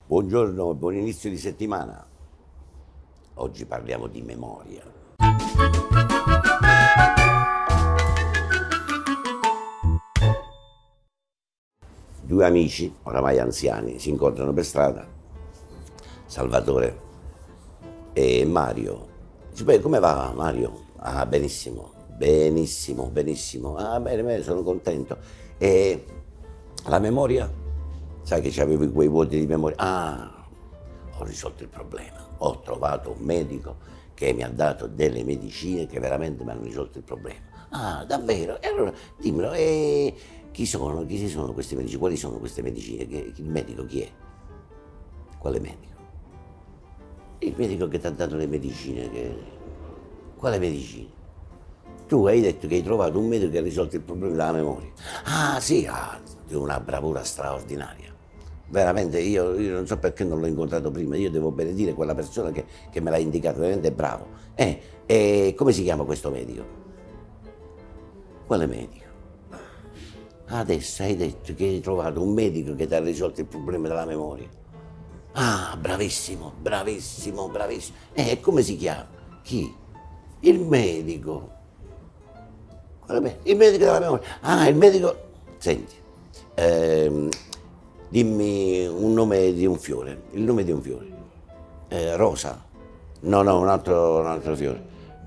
Buongiorno, buon inizio di settimana. Oggi parliamo di memoria. Due amici, oramai anziani, si incontrano per strada, Salvatore e Mario. Dice, beh, come va Mario? Ah, benissimo, benissimo, benissimo. Ah, bene, bene, sono contento. E la memoria? Sai che c'avevo quei vuoti di memoria? Ah, ho risolto il problema. Ho trovato un medico che mi ha dato delle medicine che veramente mi hanno risolto il problema. Ah, davvero? E allora dimmelo, e chi sono? Chi sono queste medicine? Quali sono queste medicine? Il medico chi è? Quale medico? Il medico che ti ha dato le medicine. Quale medicine? Tu hai detto che hai trovato un medico che ha risolto il problema della memoria. Ah, sì, di una bravura straordinaria. Veramente, io non so perché non l'ho incontrato prima, io devo benedire quella persona che me l'ha indicato, veramente bravo. E come si chiama questo medico? Quale medico? Adesso hai detto che hai trovato un medico che ti ha risolto il problema della memoria. Ah, bravissimo, bravissimo, bravissimo. E come si chiama? Chi? Il medico. Il medico della memoria. Ah, il medico. Senti, dimmi un nome di un fiore. Il nome di un fiore. Rosa. No, un altro fiore.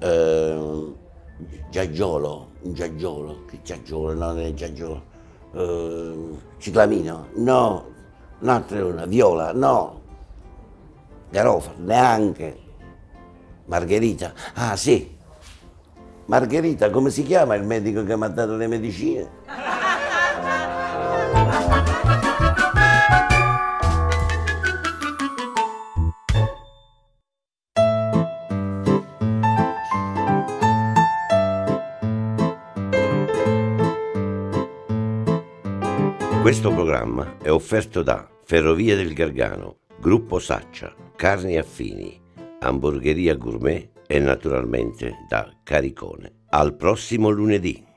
Giaggiolo. Un giaggiolo. Che giaggiolo? No, non è giaggiolo. Ciclamino? No. Un'altra, viola? No. Garofalo? Neanche. Margherita? Ah, sì. Margherita, come si chiama il medico che mi ha dato le medicine? Questo programma è offerto da Ferrovie del Gargano, Gruppo Saccia, Carni Affini, Hamburgeria Gourmet e naturalmente da Caricone. Al prossimo lunedì.